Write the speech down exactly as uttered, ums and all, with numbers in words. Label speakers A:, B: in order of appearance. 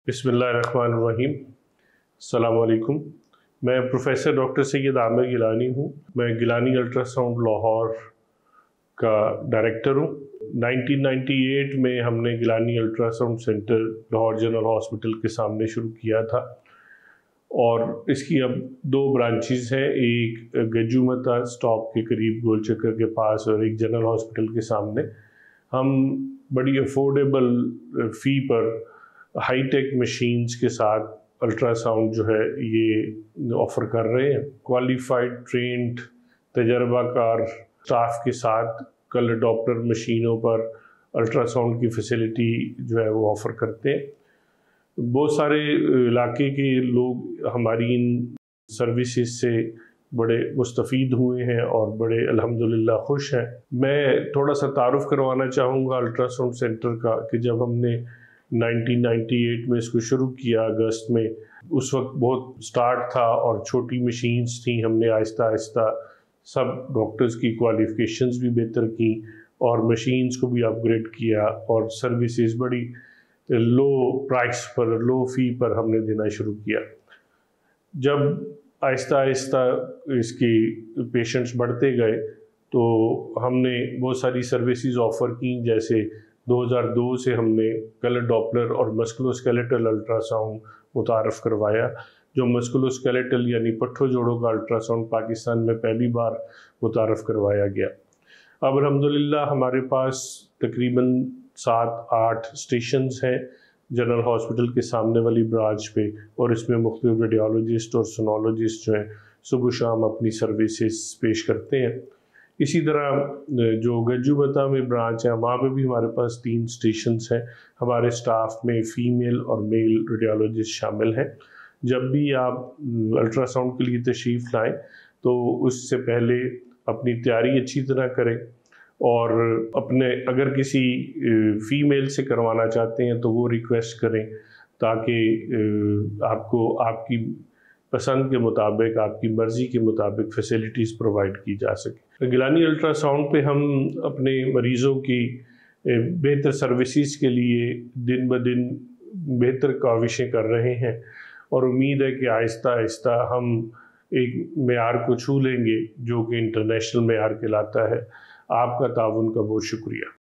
A: बिस्मिल्लाहिर्रहमानिर्रहीम। अस्सलाम वालेकुम। मैं प्रोफेसर डॉक्टर सैयद आमिर गिलानी हूँ। मैं गिलानी अल्ट्रासाउंड लाहौर का डायरेक्टर हूँ। नाइनटीन नाइंटी एट में हमने Gilani ultrasound centre Lahore general hospital के सामने शुरू किया था और इसकी अब दो ब्रांचेस हैं, एक गज्जूमता स्टॉप के करीब गोल चक्कर के पास और एक जनरल हॉस्पिटल के सामने। हम बड़ी अफोर्डेबल फ़ी पर हाई टेक मशीन्स के साथ अल्ट्रासाउंड जो है ये ऑफ़र कर रहे हैं। क्वालिफाइड ट्रेंड तजर्बाकार स्टाफ के साथ कलर डॉपलर मशीनों पर अल्ट्रासाउंड की फैसिलिटी जो है वो ऑफ़र करते हैं। बहुत सारे इलाके के लोग हमारी इन सर्विसेज से बड़े मुस्तफ़ीद हुए हैं और बड़े अल्हम्दुलिल्लाह खुश हैं। मैं थोड़ा सा तारुफ़ करवाना चाहूँगा अल्ट्रासाउंड सेंटर का कि जब हमने नाइनटीन नाइंटी एट में इसको शुरू किया अगस्त में, उस वक्त बहुत स्टार्ट था और छोटी मशीन्स थी। हमने आहिस्ता आहिस्ता सब डॉक्टर्स की क्वालिफ़िकेशंस भी बेहतर की और मशीन्स को भी अपग्रेड किया और सर्विसेज बड़ी लो प्राइस पर, लो फ़ी पर हमने देना शुरू किया। जब आहिस्ता आहिस्ता इसकी पेशेंट्स बढ़ते गए तो हमने बहुत सारी सर्विसेज ऑफ़र की, जैसे दो हज़ार दो से हमने कलर डॉपलर और मस्कुलोस्केलेटल अल्ट्रासाउंड मुतारफ़ करवाया। जो मस्कुलोस्केलेटल यानी पट्ठों जोड़ों का अल्ट्रासाउंड पाकिस्तान में पहली बार मुतारफ़ करवाया गया। अब अल्हम्दुलिल्लाह हमारे पास तकरीबन सात आठ स्टेशंस हैं जनरल हॉस्पिटल के सामने वाली ब्रांच पे, और इसमें मुख्तलिफ रेडियोलॉजिस्ट और सोनोलॉजिस्ट जो हैं सुबह शाम अपनी सर्विसेज पेश करते हैं। इसी तरह जो गज्जूमता में ब्रांच है वहाँ पे भी हमारे पास तीन स्टेशंस हैं। हमारे स्टाफ में फ़ीमेल और मेल रेडियोलॉजिस्ट शामिल हैं। जब भी आप अल्ट्रासाउंड के लिए तशरीफ़ लाएं तो उससे पहले अपनी तैयारी अच्छी तरह करें और अपने अगर किसी फ़ीमेल से करवाना चाहते हैं तो वो रिक्वेस्ट करें ताकि आपको आपकी पसंद के मुताबिक, आपकी मर्ज़ी के मुताबिक फ़ैसिलिटीज़ प्रोवाइड की जा सके। गिलानी अल्ट्रासाउंड पे हम अपने मरीज़ों की बेहतर सर्विसेज के लिए दिन ब दिन बेहतर काविशें कर रहे हैं और उम्मीद है कि आहिस्ता आहिस्ता हम एक मेयार को छू लेंगे जो कि इंटरनेशनल मेयार कहलाता है। आपका ताउन का बहुत शुक्रिया।